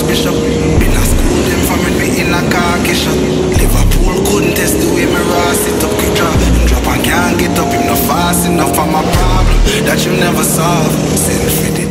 Bishop. Been a school them from when me in a khaki shop. Liverpool couldn't test the way me raw sit up quick drop. Him drop and can't get up, him not fast enough for my problem that you never solve. Send for the